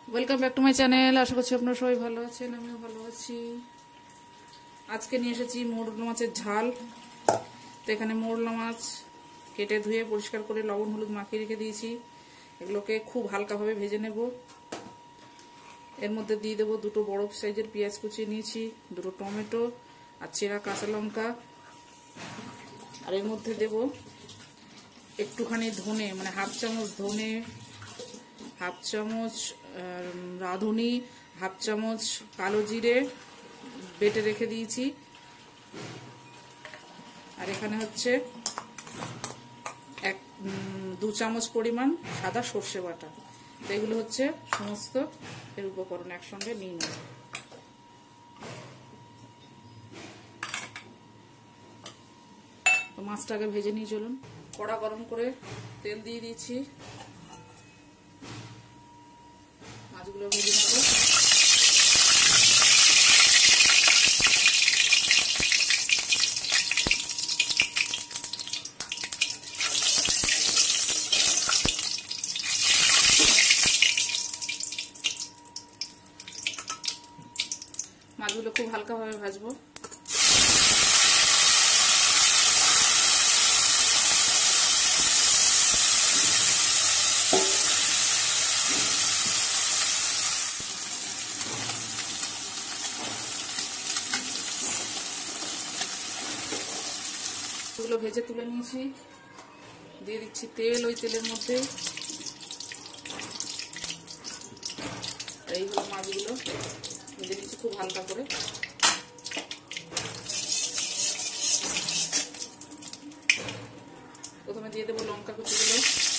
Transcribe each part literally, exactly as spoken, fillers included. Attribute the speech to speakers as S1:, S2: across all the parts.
S1: Welcome back to my channel. আশা করছি আপনারা সবাই ভালো আছেন, আমিও ভালো আছি। আজকে নিয়ে এসেছি মোরলা মাছের ঝাল। তো এখানে মোরলা মাছ কেটে ধুয়ে পরিষ্কার করে লবণ হলুদ মাখিয়ে রেখে দিয়েছি। এগুলোকে খুব হালকাভাবে ভেজে নেব। এর মধ্যে দিয়ে দেবো দুটো বড় সাইজের পেঁয়াজ কুচিয়ে নিয়েছি, দুটো টমেটো আর চেরা কাঁচা লঙ্কা। আর এর মধ্যে দেব একটুখানি ধনে, মানে হাফ চামচ ধনে, হাফ চামচ রাঁধুনি, হাফ চামচ কালো জিরে বেটে রেখে দিয়েছি। আর এখানে হচ্ছে এক দু চামচ পরিমাণ সাদা সর্ষে বাটা। তো এগুলো হচ্ছে সমস্ত এর উপকরণ একসঙ্গে নিয়ে নেব। তো মাছটাকে ভেজে নিয়ে চলুন। কড়া গরম করে তেল দিয়ে দিয়েছি, মাছগুলো ভেজে নেব। মাছগুলো খুব হালকাভাবে ভাজবো। এগুলো ভেজে তুলে নিয়েছি, দিয়ে দিচ্ছি তেল। ওই তেলের মধ্যে এইগুলো মাছগুলো ভেজে দিচ্ছি খুব হালকা করে। প্রথমে দিয়ে দেবো লঙ্কা কুচিগুলো,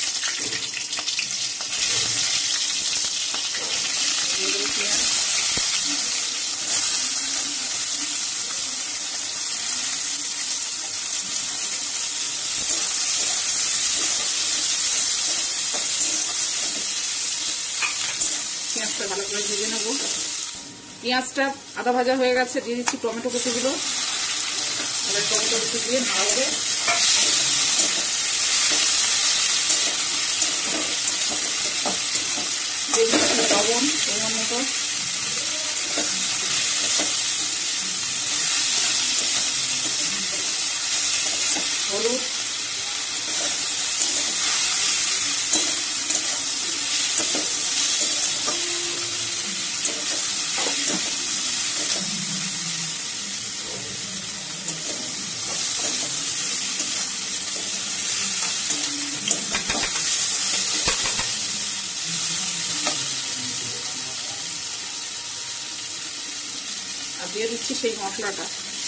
S1: দিয়ে দেবো পেঁয়াজ, পেঁয়াজটা ভালো করে ভেজে নেব। পেঁয়াজটা আদা ভাজা হয়ে গেছে, দিয়ে দিচ্ছি টমেটো কুচিগুলো। এবার টমেটো কুচি দিয়ে নাড়াবে। দিয়ে দিচ্ছি লবণ পরিমাণ মতো, হলুদ, আর দিয়ে দিচ্ছি সেই মশলাটা,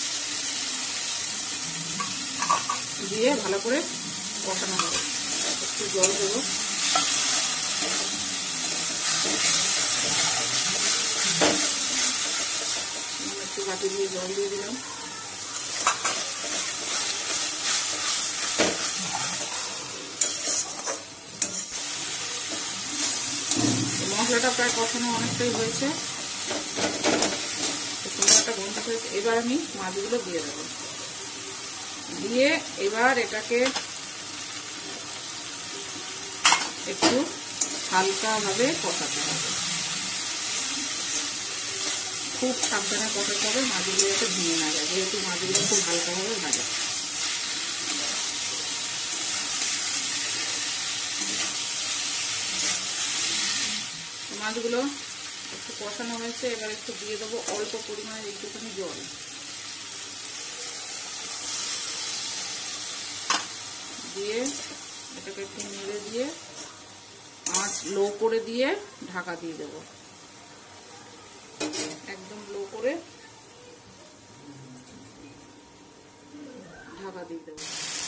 S1: দিয়ে ভালো করে কষানো হবে। একটু জল দেবো, একটু বাটি দিয়ে জল দিয়ে দিলাম। মশলাটা প্রায় কষানো অনেকটাই হয়েছে, সুন্দর একটা গন্ধ হয়েছে। এবার আমি মাছগুলো দিয়ে দেবো, দিয়ে এবার এটাকে একটু হালকাভাবে কষাতে হবে। খুব সাবধানে কষাতে হবে, মাছগুলো যাতে ভেঙে না যায়, যেহেতু মাছগুলো খুব হালকাভাবে ভাজা। মাছগুলো একটু কষানো হয়েছে, এবার একটু দিয়ে দেবো অল্প পরিমাণে একটুখানি জল। দিয়ে এটাকে একটু নেড়ে দিয়ে আঁচ লো করে দিয়ে ঢাকা দিয়ে দেবো, একদম লো করে ঢাকা দিয়ে দেবো।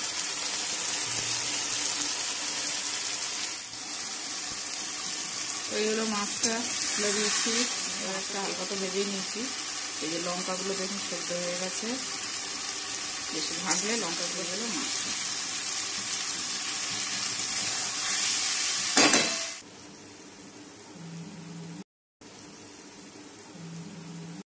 S1: তো এই হলো মাছটা তুলে দিয়েছি, একটা হালকা তো ভেজেই নিয়েছি। এই যে লঙ্কাগুলো দেখুন সেদ্ধ হয়ে গেছে, বেশি ভাজলে লঙ্কাগুলো গেলে মাছটা